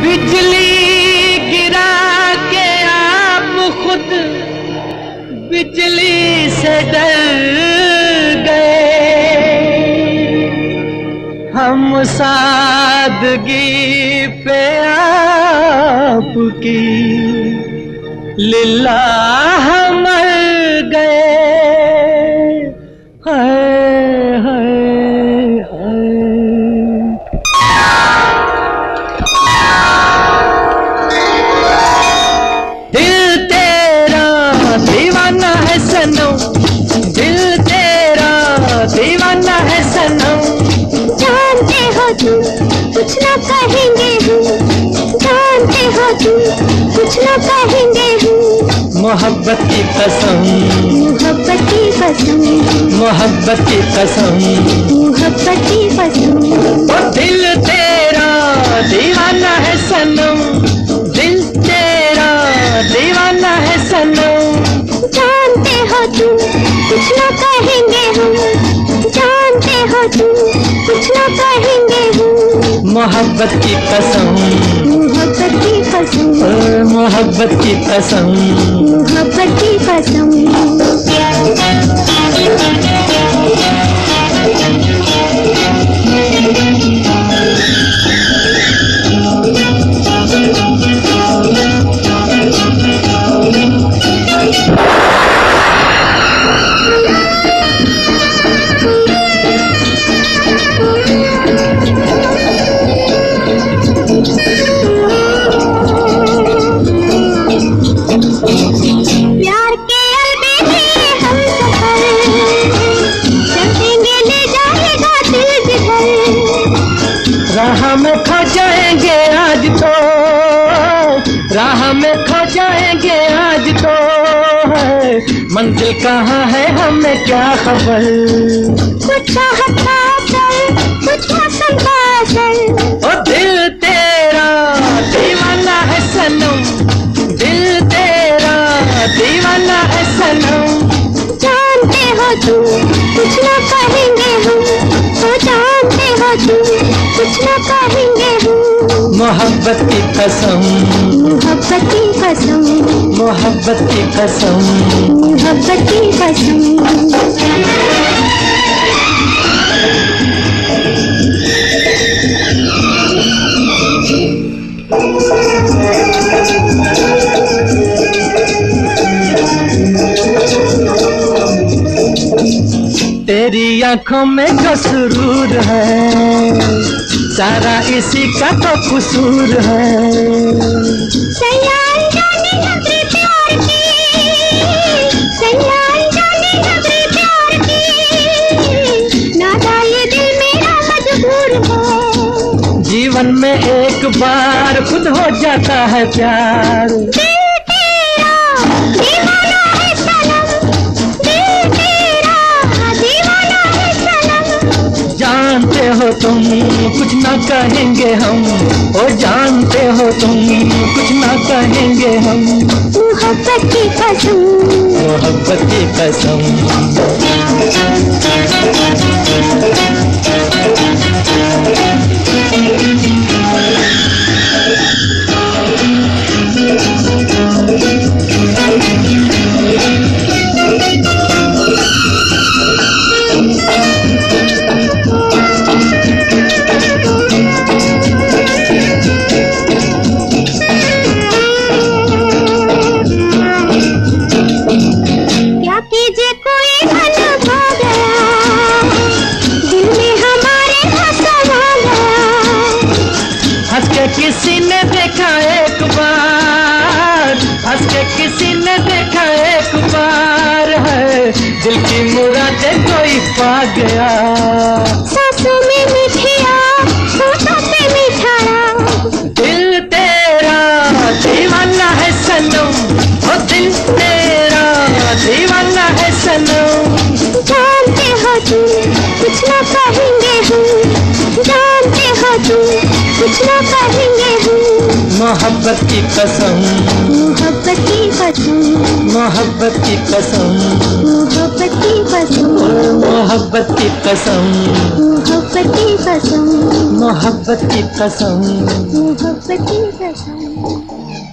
बिजली गिरा के आप खुद बिजली से डर गए। हम सादगी पे आपकी लिल्लाह मर गए। हाय हाय हाय। दिल तेरा दीवाना है सनम, दिल तेरा दीवाना है सनम। जानते हो तुम कुछ ना कहेंगे हम, जानते हो तुम कुछ ना कहेंगे हम। मोहब्बत की कसम, मोहब्बत की कसम, मोहब्बत की कसम, मोहब्बत की कसम। ओ दिल तेरा दीवाना है सनम, दिल तेरा दीवाना है सनम। जानते हो तुम कुछ ना कहेंगे हम, जानते हो तुम कुछ ना कहेंगे हम। मोहब्बत की कसम, मोहब्बत की कसम, मोहब्बत की कसम, मोहब्बत की कसम। राह में खो जाएंगे आज तो, राह में खो जाएंगे आज तो है। मंजिल कहाँ है हमें क्या खबर। कुछ चाहता चल, कुछ मौसम का असर। ओ दिल तेरा दीवाना है सनम, दिल तेरा दीवाना है सनम। जानते हो तुम कुछ ना कहेंगे हम, तो जानते हो तुम कुछ ना कहेंगे हम। मोहब्बत की कसम, मोहब्बत की कसम, मोहब्बत की कसम, मोहब्बत की कसम। तेरी आंखों में जो सुरूर है, सारा इसी का तो कसूर है। सयान जाने नजरे प्यार की, सयान जाने नजरे प्यार की, नादा ये दिल मेरा मजबूर है। जीवन में एक बार खुद हो जाता है प्यार। दिल तेरा दीवाना है सनम, दिल तेरा दीवाना है सनम। जानते हो तुम कुछ ना कहेंगे हम, ओ जानते हो तुम कुछ ना कहेंगे हम। मोहब्बत की कसम, मोहब्बत की कसम। क्या कीजिए कोई मन खो गया, दिल में हमारे हंसवा गया। हंस के किसी ने देखा एक बार, हंस के किसी ने देखा एक बार है। दिल की मुरादें कोई पा गया। सांसों में मिठिया, होठों पे मिठाया। दिल तेरा दीवाना है सनम, ओ दिल तेरा दीवाना है सनम। जानते हो तुम कुछ ना कहेंगे हम, जानते हो तुम कुछ ना कहेंगे हम। मोहब्बत की कसम, मोहब्बत की कसम, मोहब्बत की कसम, मोहब्बत की कसम, मोहब्बत की कसम, मोहब्बत की कसम, मोहब्बत की कसम। मोहब्बत की कसम।